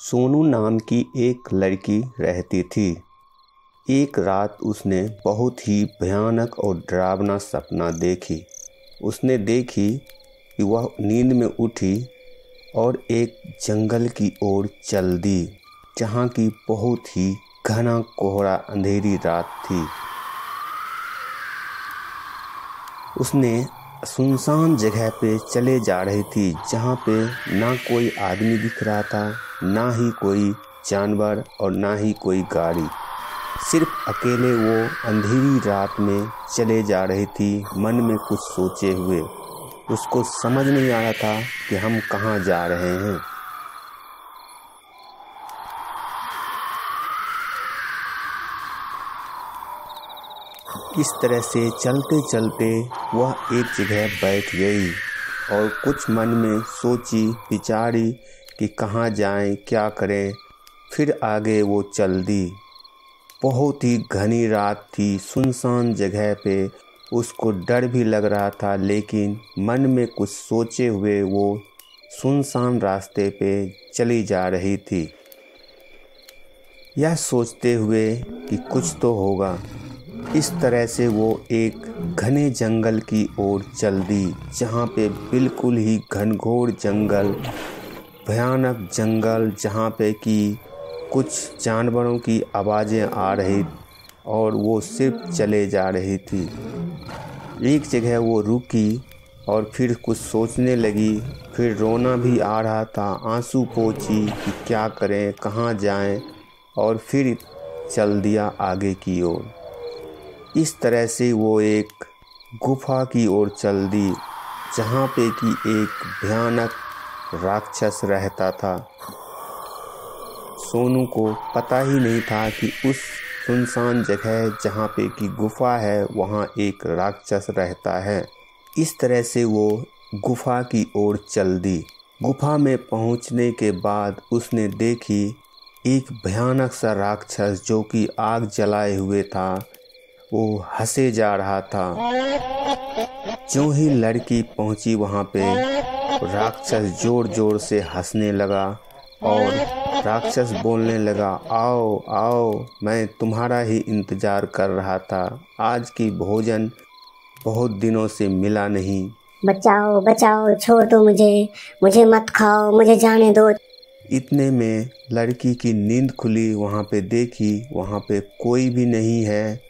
सोनू नाम की एक लड़की रहती थी। एक रात उसने बहुत ही भयानक और डरावना सपना देखी। उसने देखी कि वह नींद में उठी और एक जंगल की ओर चल दी, जहाँ की बहुत ही घना कोहरा अंधेरी रात थी। उसने सुनसान जगह पे चले जा रही थी, जहाँ पे ना कोई आदमी दिख रहा था, ना ही कोई जानवर और ना ही कोई गाड़ी। सिर्फ अकेले वो अंधेरी रात में चले जा रही थी, मन में कुछ सोचे हुए। उसको समझ नहीं आ रहा था कि हम कहाँ जा रहे हैं। इस तरह से चलते चलते वह एक जगह बैठ गई और कुछ मन में सोची विचारी कि कहाँ जाएं, क्या करें। फिर आगे वो चल दी। बहुत ही घनी रात थी, सुनसान जगह पे उसको डर भी लग रहा था, लेकिन मन में कुछ सोचे हुए वो सुनसान रास्ते पे चली जा रही थी, यह सोचते हुए कि कुछ तो होगा। इस तरह से वो एक घने जंगल की ओर चल दी, जहाँ पे बिल्कुल ही घनघोर जंगल, भयानक जंगल, जहाँ पे कि कुछ जानवरों की आवाज़ें आ रही और वो सिर्फ चले जा रही थी। एक जगह वो रुकी और फिर कुछ सोचने लगी। फिर रोना भी आ रहा था, आंसू पोंछी कि क्या करें, कहाँ जाएं, और फिर चल दिया आगे की ओर। इस तरह से वो एक गुफा की ओर चल दी, जहाँ पे कि एक भयानक राक्षस रहता था। सोनू को पता ही नहीं था कि उस सुनसान जगह जहाँ पे कि गुफा है, वहाँ एक राक्षस रहता है। इस तरह से वो गुफा की ओर चल दी। गुफा में पहुँचने के बाद उसने देखी एक भयानक सा राक्षस, जो कि आग जलाए हुए था, वो हंसे जा रहा था। जो ही लड़की पहुंची वहां पे, राक्षस जोर जोर से हंसने लगा और राक्षस बोलने लगा, आओ आओ, मैं तुम्हारा ही इंतजार कर रहा था। आज की भोजन बहुत दिनों से मिला नहीं। बचाओ बचाओ, छोड़ दो मुझे मत खाओ, मुझे जाने दो। इतने में लड़की की नींद खुली। वहाँ पे देखी, वहाँ पे कोई भी नहीं है